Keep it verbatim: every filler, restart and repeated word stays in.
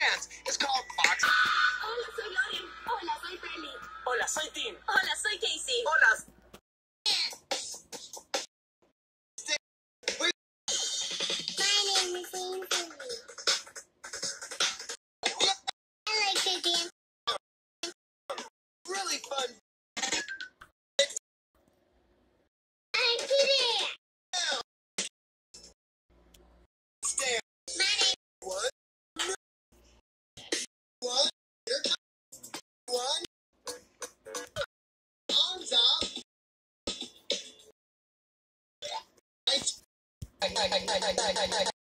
dance. It's called boxing. Hola, soy Lauren. Hola, soy Feli. Hola, soy Tim. Hola, soy Casey. Hola. My name is Ainsley. I like to dance. Really fun. I like to dance. Stand. My name One. One. Here comes one. Arms up. Right.